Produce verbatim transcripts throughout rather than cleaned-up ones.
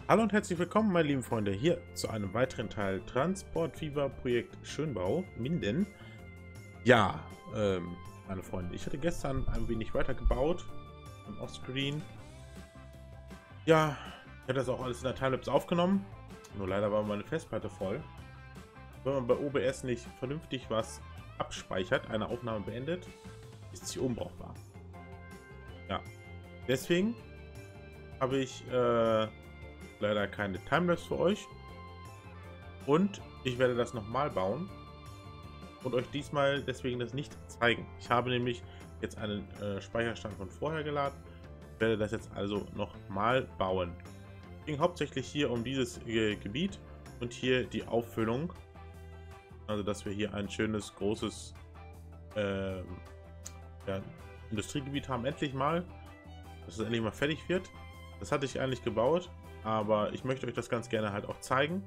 Hallo und herzlich willkommen, meine lieben Freunde, hier zu einem weiteren Teil Transport Fever Projekt Schönbau Minden. Ja, ähm, meine Freunde, ich hatte gestern ein wenig weiter gebaut im Offscreen. Ja, ich hatte das auch alles in der Timelapse aufgenommen, nur leider war meine Festplatte voll. Wenn man bei O B S nicht vernünftig was abspeichert, eine Aufnahme beendet, ist sie unbrauchbar. Ja, deswegen habe ich äh, leider keine Timelapse für euch. Und ich werde das nochmal bauen und euch diesmal deswegen das nicht zeigen. Ich habe nämlich jetzt einen äh, Speicherstand von vorher geladen. Ich werde das jetzt also nochmal bauen. Es ging hauptsächlich hier um dieses äh, Gebiet und hier die Auffüllung. Also dass wir hier ein schönes, großes äh, ja, Industriegebiet haben. Endlich mal. Dass es endlich mal fertig wird. Das hatte ich eigentlich gebaut. Aber ich möchte euch das ganz gerne halt auch zeigen.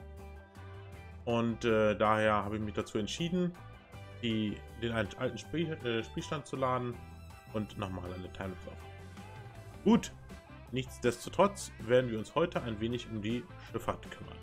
Und äh, daher habe ich mich dazu entschieden, die, den alten Spiel, äh, Spielstand zu laden und nochmal eine Timelapse auf. Gut, nichtsdestotrotz werden wir uns heute ein wenig um die Schifffahrt kümmern.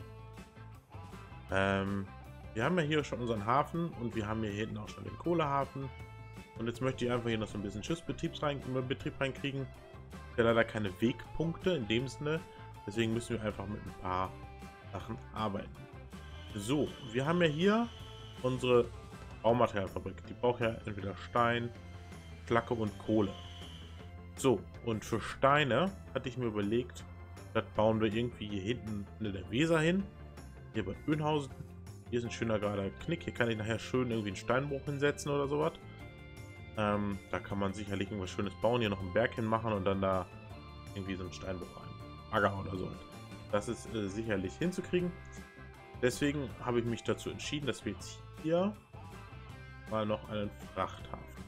Ähm, wir haben ja hier schon unseren Hafen und wir haben hier hinten auch schon den Kohlehafen. Und jetzt möchte ich einfach hier noch so ein bisschen Schiffsbetrieb rein, Betrieb reinkriegen. Ja, leider keine Wegpunkte in dem Sinne, deswegen müssen wir einfach mit ein paar Sachen arbeiten. So, wir haben ja hier unsere Baumaterialfabrik. Die braucht ja entweder Stein, Flagge und Kohle. So, und für Steine hatte ich mir überlegt, das bauen wir irgendwie hier hinten in der Weser hin. Hier bei Bönhausen. Hier ist ein schöner gerader Knick. Hier kann ich nachher schön irgendwie einen Steinbruch hinsetzen oder sowas. Ähm, da kann man sicherlich irgendwas Schönes bauen. Hier noch einen Berg hinmachen und dann da irgendwie so einen Steinbruch rein. Acker oder so. Das ist äh, sicherlich hinzukriegen. Deswegen habe ich mich dazu entschieden, dass wir jetzt hier mal noch einen Frachthafen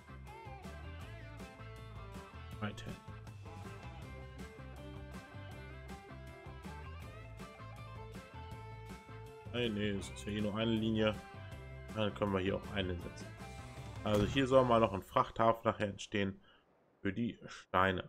einstellen. Nein, nee, es ist ja hier nur eine Linie. Dann können wir hier auch einen setzen. Also hier soll mal noch ein Frachthafen nachher entstehen für die Steine.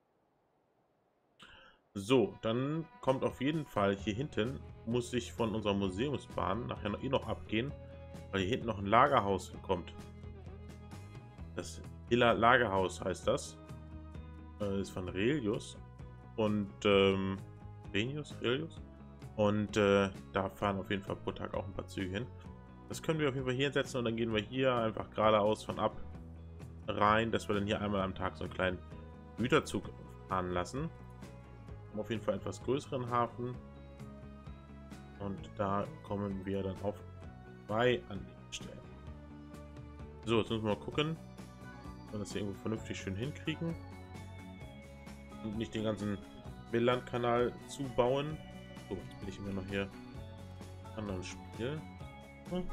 So, dann kommt auf jeden Fall hier hinten, muss ich von unserer Museumsbahn nachher noch, eh noch abgehen, weil hier hinten noch ein Lagerhaus kommt. Das Hiller Lagerhaus heißt das. Das ist von Relius. Und, ähm, Relius? Relius? Und, äh, da fahren auf jeden Fall pro Tag auch ein paar Züge hin. Das können wir auf jeden Fall hier hinsetzen und dann gehen wir hier einfach geradeaus von ab rein, dass wir dann hier einmal am Tag so einen kleinen Güterzug fahren lassen. Auf jeden Fall etwas größeren Hafen und da kommen wir dann auf zwei Anlegestellen. So, jetzt müssen wir mal gucken, dass wir das hier irgendwo vernünftig schön hinkriegen und nicht den ganzen Wildlandkanal zubauen. So, jetzt bin ich immer noch hier im anderen Spiel. Hm.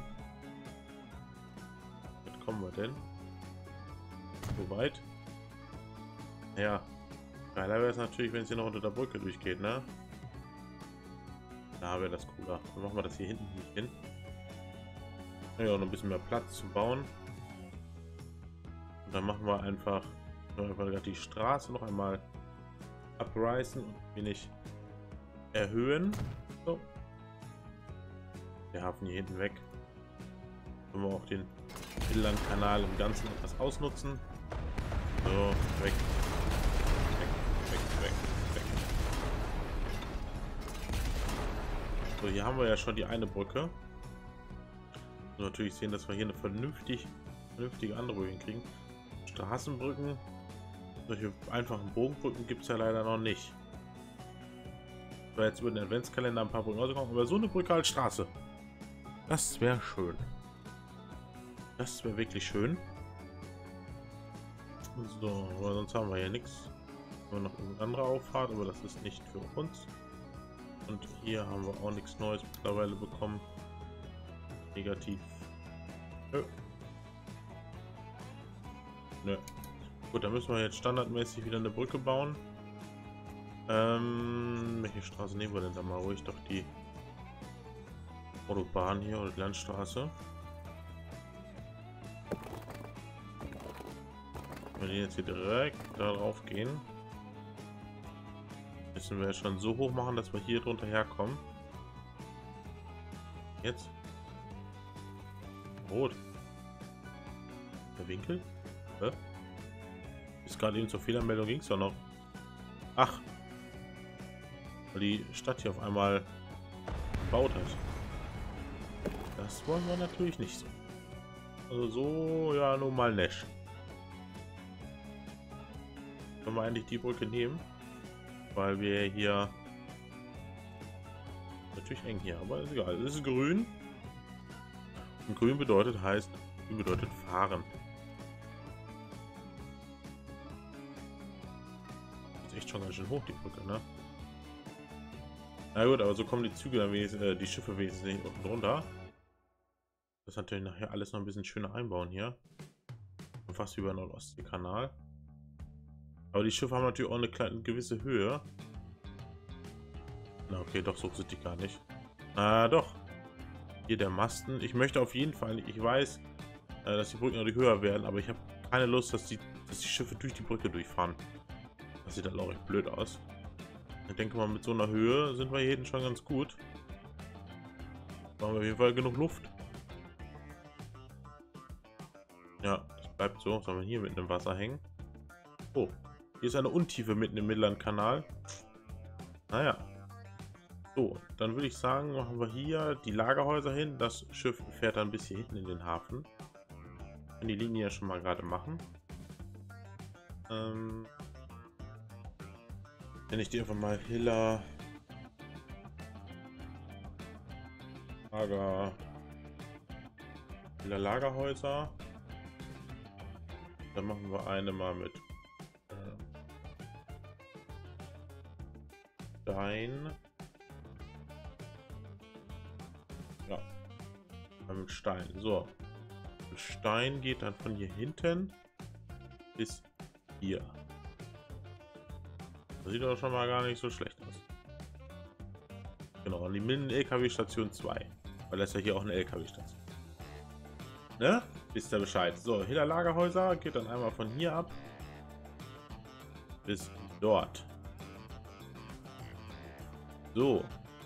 Was kommen wir denn? So weit? Ja. Geiler wäre es natürlich, wenn es hier noch unter der Brücke durchgeht, ne? Da wäre das cooler. Dann machen wir das hier hinten nicht hin. Ja, noch ein bisschen mehr Platz zu bauen. Und dann machen wir einfach, einfach die Straße noch einmal abreißen und ein wenig erhöhen. So. Der Hafen hier hinten weg. Können wir auch den Inlandkanal im Ganzen etwas ausnutzen. So, weg. So, hier haben wir ja schon die eine Brücke. Und natürlich sehen, dass wir hier eine vernünftig, vernünftige andere Brücke kriegen. Straßenbrücken, solche einfachen Bogenbrücken gibt es ja leider noch nicht. Ich war jetzt über den Adventskalender ein paar Brücken rausgekommen, aber so eine Brücke als Straße. Das wäre schön. Das wäre wirklich schön. So, aber sonst haben wir hier nichts. Nur noch eine andere Auffahrt, aber das ist nicht für uns. Und hier haben wir auch nichts Neues mittlerweile bekommen. Negativ. Nö. Nö. Gut, dann müssen wir jetzt standardmäßig wieder eine Brücke bauen. Ähm, welche Straße nehmen wir denn da mal? Ruhig doch die Autobahn hier oder die Landstraße. Wenn wir jetzt hier direkt da drauf gehen. Müssen wir schon so hoch machen, dass wir hier drunter herkommen. Jetzt. Rot. Der Winkel? Hä? Ist gerade eben zur Fehlermeldung, ging es doch noch. Ach. Weil die Stadt hier auf einmal gebaut hat. Das wollen wir natürlich nicht so. Also so, ja, nur mal nicht. Können wir eigentlich die Brücke nehmen? Weil wir hier... Natürlich eng hier, aber ist egal. Es ist grün. Und grün bedeutet heißt, grün bedeutet fahren. Ist echt schon ganz schön hoch, die Brücke, ne? Na gut, aber so kommen die Züge dann wenigstens, äh, die Schiffe wenigstens nicht unten drunter. Das natürlich nachher alles noch ein bisschen schöner einbauen hier. Und fast wie bei Nordostseekanal. Aber die Schiffe haben natürlich auch eine kleine gewisse Höhe. Na okay, doch, so sind die gar nicht. Ah, doch. Hier der Masten. Ich möchte auf jeden Fall, ich weiß, äh, dass die Brücken natürlich höher werden, aber ich habe keine Lust, dass die, dass die Schiffe durch die Brücke durchfahren. Das sieht dann auch echt blöd aus. Ich denke mal, mit so einer Höhe sind wir hier hinten schon ganz gut. Da haben wir auf jeden Fall genug Luft. Ja, das bleibt so. Sollen wir hier mitten im Wasser hängen? Oh, hier ist eine Untiefe mitten im Mittellandkanal. Naja. So, dann würde ich sagen, machen wir hier die Lagerhäuser hin. Das Schiff fährt dann bis hier hinten in den Hafen. Wir können die Linie ja schon mal gerade machen. Ähm... Nenne ich die einfach mal Hiller Lager Hiller Lagerhäuser. Dann machen wir eine mal mit äh, Stein. Ja, mit Stein. So, mit Stein geht dann von hier hinten bis hier. Das sieht doch schon mal gar nicht so schlecht aus. Genau, und die Minden-L K W-Station zwei. Weil das ist ja hier auch eine L K W-Station. Ne? Wisst ihr Bescheid. So, Hiller Lagerhäuser geht dann einmal von hier ab bis dort. So.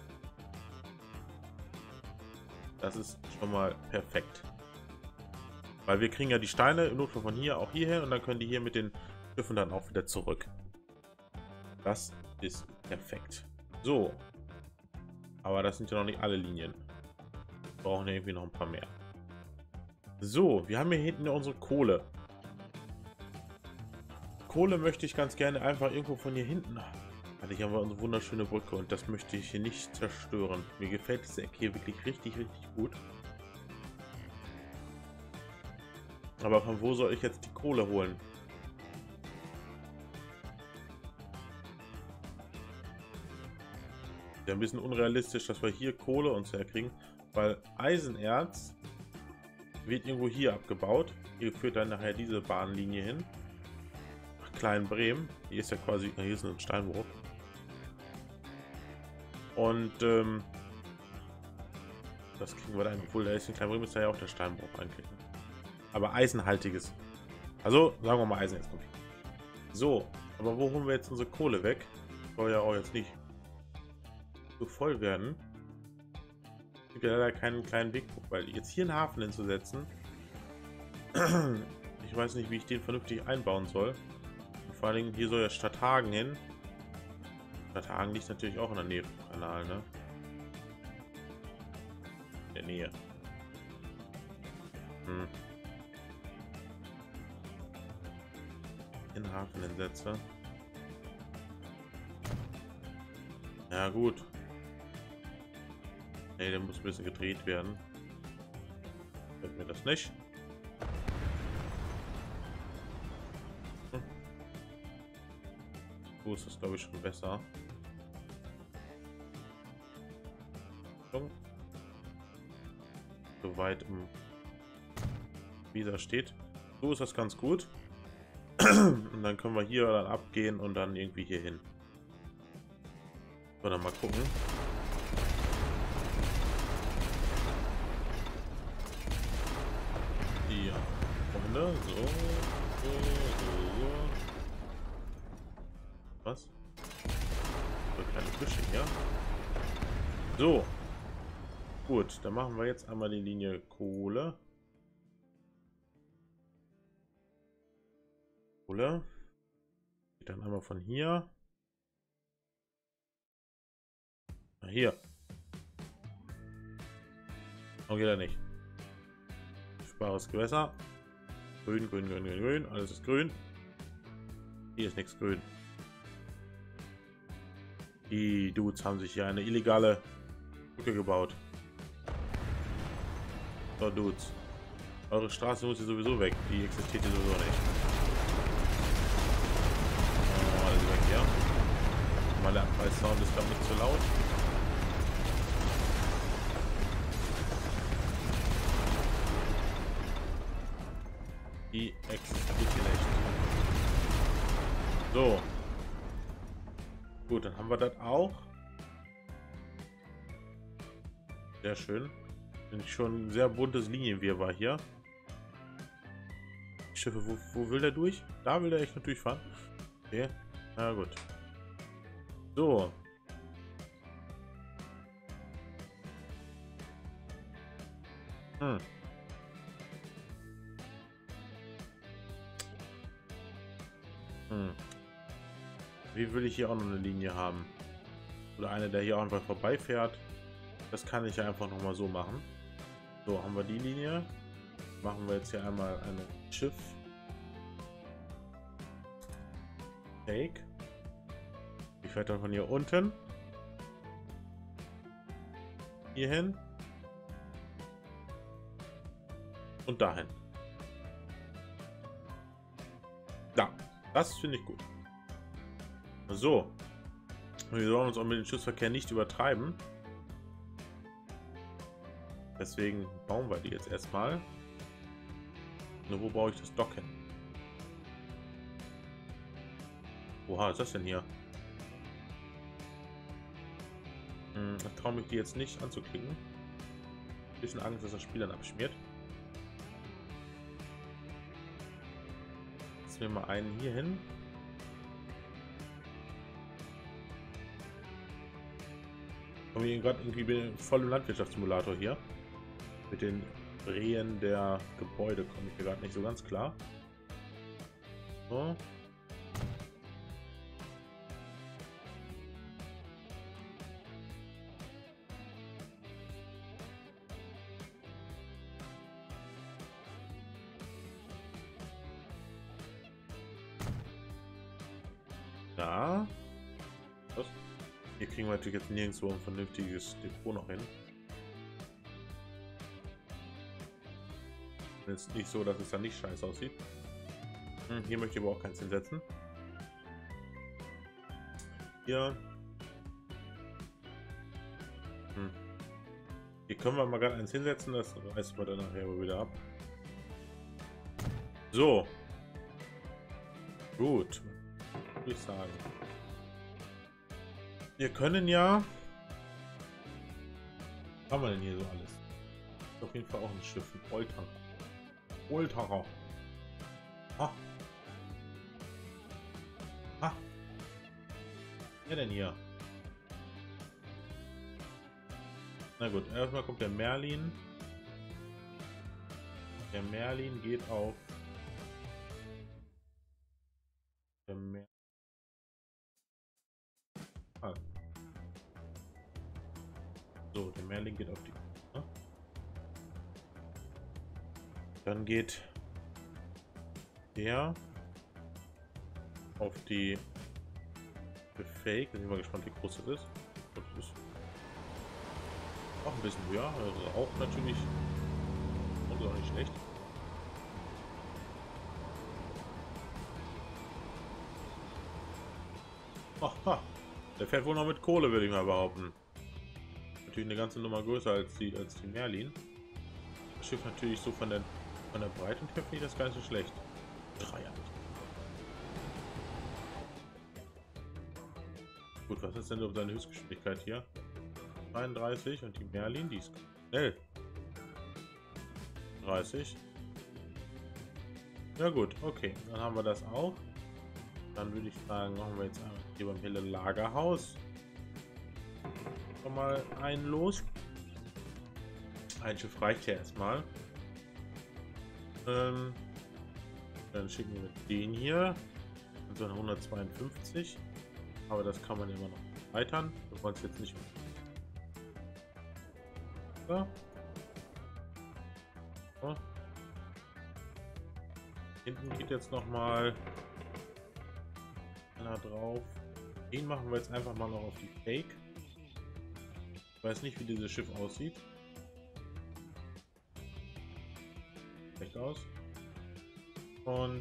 Das ist schon mal perfekt. Weil wir kriegen ja die Steine im Notfall von hier auch hierher und dann können die hier mit den Schiffen dann auch wieder zurück. Das ist perfekt. So. Aber das sind ja noch nicht alle Linien. Wir brauchen ja irgendwie noch ein paar mehr. So, wir haben hier hinten unsere Kohle. Kohle möchte ich ganz gerne einfach irgendwo von hier hinten. Also hier haben wir unsere wunderschöne Brücke und das möchte ich hier nicht zerstören. Mir gefällt diese Ecke hier wirklich richtig, richtig gut. Aber von wo soll ich jetzt die Kohle holen? Ja, ein bisschen unrealistisch, dass wir hier Kohle uns herkriegen, weil Eisenerz wird irgendwo hier abgebaut. Hier führt dann nachher diese Bahnlinie hin. Nach Kleinbremen. Hier ist ja quasi, hier ist ein Steinbruch. Und ähm, das kriegen wir dann, obwohl da ist in Kleinbremen ist da ja auch der Steinbruch eigentlich. Aber eisenhaltiges. Also sagen wir mal Eisenerz. So, aber wo holen wir jetzt unsere Kohle weg? Soll ja auch jetzt nicht so voll werden. Es gibt ja leider keinen kleinen Wegbruch, weil jetzt hier einen Hafen hinzusetzen, ich weiß nicht, wie ich den vernünftig einbauen soll. Und vor allen Dingen, hier soll ja Stadthagen hin. Stadthagen liegt natürlich auch in der Nähe vom Kanal, ne? In der Nähe. Hm. Den Hafen hinsetze. Ja gut. Ne, der muss ein bisschen gedreht werden. Fällt mir das nicht. Hm. So ist das, glaube ich, schon besser. So weit im Visa steht. So ist das ganz gut. Und dann können wir hier dann abgehen und dann irgendwie hier hin. So, dann mal gucken. Ja, Freunde, so, so, so, so. Was? hier. So. Gut, dann machen wir jetzt einmal die Linie Kohle. Kohle. Geht dann einmal von hier. Na, hier. Oh, geht er nicht. Spares Gewässer. Grün, grün, grün, grün, grün. Alles ist grün. Hier ist nichts grün. Die Dudes haben sich hier eine illegale Brücke gebaut. So, Dudes. Eure Straße muss hier sowieso weg. Die existiert hier sowieso nicht. Oh, alles weg hier. Mal der Abreißsound ist glaube nicht zu laut. Die existiert hier nicht. So. Gut, dann haben wir das auch. Sehr schön. Bin schon ein sehr buntes Linienwirrwarr hier. Schiffe, wo, wo will der durch? Da will der echt noch durchfahren. Okay, na gut. So. Hm. Hm. Wie will ich hier auch noch eine Linie haben? Oder eine, der hier auch einfach vorbeifährt. Das kann ich ja einfach noch mal so machen. So, haben wir die Linie. Machen wir jetzt hier einmal eine Schiff. Take. Die fährt dann von hier unten. Hier hin. Und dahin. Da. Das finde ich gut. So. Wir sollen uns auch mit dem Schiffsverkehr nicht übertreiben. Deswegen bauen wir die jetzt erstmal. Nur wo baue ich das Dock hin? Oha, was ist das denn hier? Hm, ich traue mich die jetzt nicht anzuklicken. Ein bisschen Angst, dass das Spiel dann abschmiert. Jetzt nehmen wir einen hier hin. Und wir gerade irgendwie voll im Landwirtschaftssimulator hier. Mit den Rehen der Gebäude komme ich hier gerade nicht so ganz klar. So. Da. Was? Hier kriegen wir natürlich jetzt nirgendwo ein vernünftiges Depot noch hin. Ist nicht so, dass es dann nicht scheiße aussieht. Hm, hier möchte ich aber auch keins hinsetzen. Hier. Hm. Hier können wir mal gerade eins hinsetzen, das reißen wir dann nachher wieder ab. So. Gut. Würde ich sagen. Wir können ja. Was haben wir denn hier so alles? Auf jeden Fall auch ein Schiff, ein Oldtimer. Oldtimer. Ha. Ha. Wer denn hier? Na gut, erstmal kommt der Merlin. Der Merlin geht auf. Der Mer ah. So, der Merlin geht auf die. Ne? Dann geht der auf die Fake. Bin ich mal gespannt, wie groß das ist. Das ist auch ein bisschen höher, also auch natürlich und auch nicht schlecht. Aha, der fährt wohl noch mit Kohle, würde ich mal behaupten. Natürlich eine ganze Nummer größer als die als die Merlin. Das Schiff natürlich so von der von der Breite und her finde ich das gar nicht so schlecht. Dreier. Gut, was ist denn so seine Höchstgeschwindigkeit hier? dreiunddreißig und die Merlin, die ist schnell. dreißig. Ja gut, okay, dann haben wir das auch. Dann würde ich sagen, machen wir jetzt einmal hier beim Helle Lagerhaus. schon mal einen los. Ein Schiff reicht ja erstmal. Ähm, dann schicken wir den hier. Also hundertzweiundfünfzig. Aber das kann man immer noch erweitern. Wir wollen es jetzt nicht. So. So. Hinten geht jetzt noch mal einer drauf. Den machen wir jetzt einfach mal noch auf die Fake. Ich weiß nicht, wie dieses Schiff aussieht. Schlecht aus. Und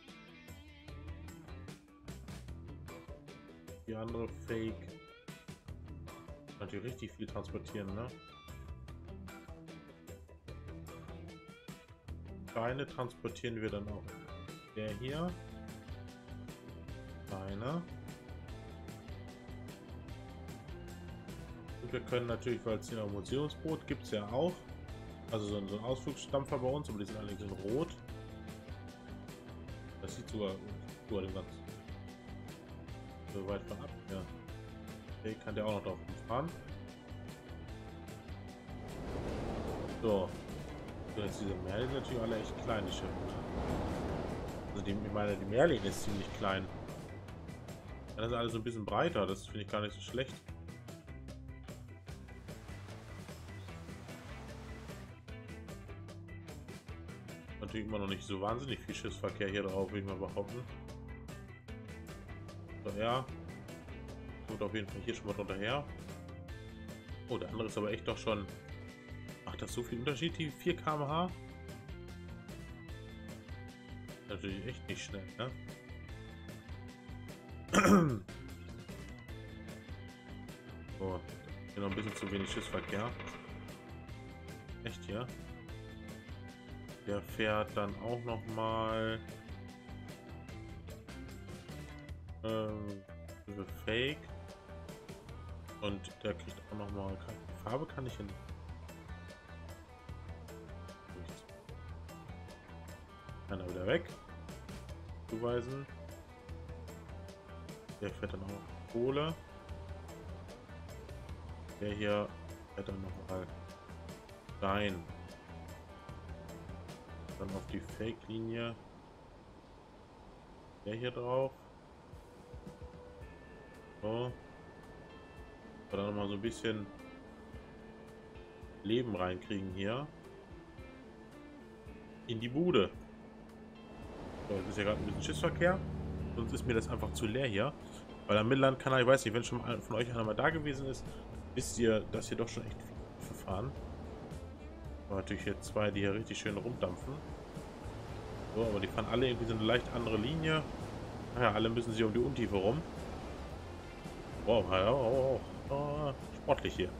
die andere Fake. Natürlich richtig viel transportieren, ne? Kleine transportieren wir dann auch. Der hier. Kleine. Und wir können natürlich, weil es hier ein Museumsboot gibt es ja auch. Also so ein, so ein Ausflugsdampfer bei uns, aber die sind allerdings in Rot. Das sieht sogar, sogar den ganzen so weit von ab. Ja. Okay, kann der auch noch drauf fahren. So. So, jetzt diese Merlin natürlich alle echt kleine Schiffe. Also die, ich meine, die Merlin ist ziemlich klein. Das ist alles so ein bisschen breiter, das finde ich gar nicht so schlecht. Natürlich immer noch nicht so wahnsinnig viel Schiffsverkehr hier drauf, würde ich mal behaupten. So, ja. Kommt auf jeden Fall hier schon mal drunter her. Oh, der andere ist aber echt doch schon. Macht das so viel Unterschied, die vier Kilometer pro Stunde? Natürlich echt nicht schnell, ne? So, hier noch ein bisschen zu wenig Schiffsverkehr. Echt hier? Der fährt dann auch noch mal ähm, Fake und der kriegt auch noch mal Farbe kann ich hin. Kann er wieder weg. Zuweisen. Der fährt dann auch Kohle. Der hier fährt dann noch mal rein. Dann auf die Fake-Linie. Der hier drauf. So. Dann noch mal so ein bisschen Leben reinkriegen hier. In die Bude. So, jetzt ist ja gerade ein bisschen Schiffsverkehr. Sonst ist mir das einfach zu leer hier. Weil am Mittellandkanal, ich weiß nicht, wenn schon mal von euch einer mal da gewesen ist, wisst ihr, dass hier doch schon echt viel verfahren. Aber natürlich hier zwei, die hier richtig schön rumdampfen. So, aber die fahren alle irgendwie so eine leicht andere Linie. Naja, alle müssen sie um die Untiefe rum. Wow, ja, oh, oh, oh, sportlich hier.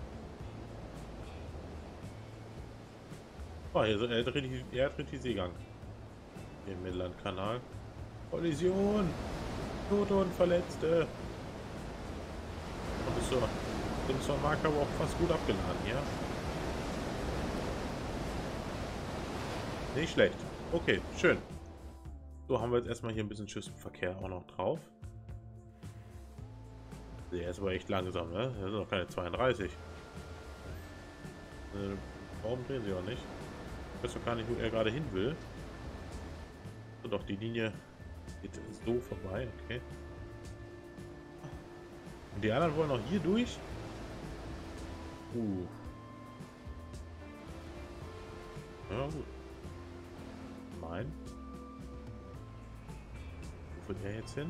Oh, hier, er, hat richtig, er hat richtig Seegang. Hier im Mittellandkanal. Kollision! Tote und Verletzte! Und ist so, dem ist der Marker aber auch fast gut abgeladen hier. Nicht schlecht. Okay, schön. So, haben wir jetzt erstmal hier ein bisschen Schiffsverkehr auch noch drauf. Der ist aber echt langsam, ne? Das sind noch keine zweiunddreißig. Warum drehen sie auch nicht? Ich weiß doch gar nicht, wo er gerade hin will. So, doch, die Linie geht so vorbei, okay. Und die anderen wollen auch hier durch? Uh. Ja, gut. Nein. Wo will er jetzt hin?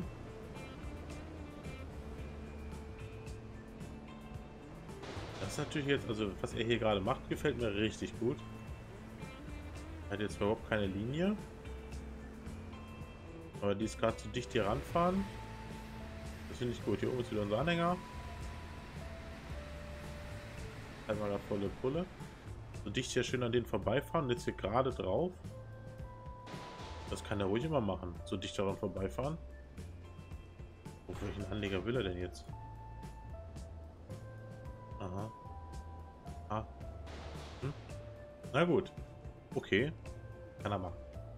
Das ist natürlich jetzt, also was er hier gerade macht, gefällt mir richtig gut. Er hat jetzt überhaupt keine Linie. Aber die ist gerade zu dicht hier ranfahren. Das finde ich gut. Hier oben ist wieder unser Anhänger. Einmal da volle Pulle. So dicht hier schön an denen vorbeifahren. Und jetzt hier gerade drauf. Das kann er ruhig immer machen. So dicht daran vorbeifahren. Wo welchen Anleger will er denn jetzt? Aha. Ah. Hm. Na gut. Okay. Kann er machen.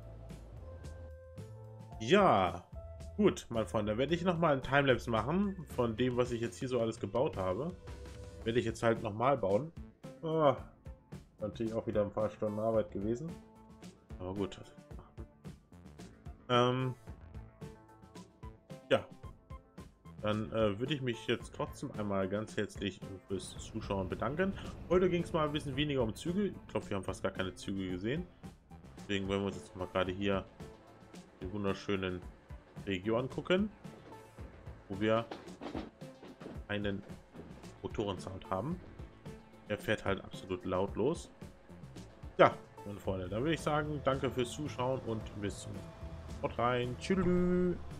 Ja. Gut, mein Freund. Dann werde ich nochmal einen Timelapse machen von dem, was ich jetzt hier so alles gebaut habe. Werde ich jetzt halt nochmal bauen. Oh, natürlich auch wieder ein paar Stunden Arbeit gewesen. Aber gut. Ähm, ja. Dann äh, würde ich mich jetzt trotzdem einmal ganz herzlich fürs Zuschauen bedanken. Heute ging es mal ein bisschen weniger um Züge. Ich glaube, wir haben fast gar keine Züge gesehen. Deswegen wollen wir uns jetzt mal gerade hier den wunderschönen Regio angucken, wo wir einen Motorensound haben. Der fährt halt absolut lautlos. Ja, meine Freunde, dann würde ich sagen, danke fürs Zuschauen und bis zum Haut rein. Tschüss.